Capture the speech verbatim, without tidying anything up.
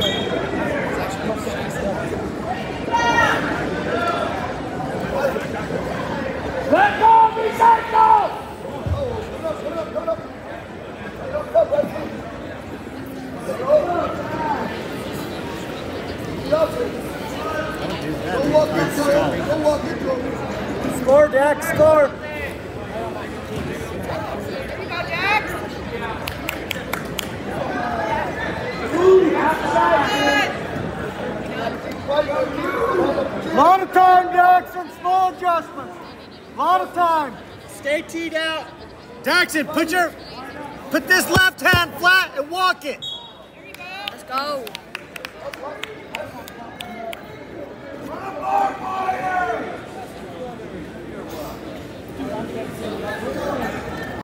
Let go, be set, go! Score, Dax, score! Lot of time, Daxson. Small adjustments. Lot of time. Stay teed out. Daxson, put your, put this left hand flat and walk it. Let's go. Run,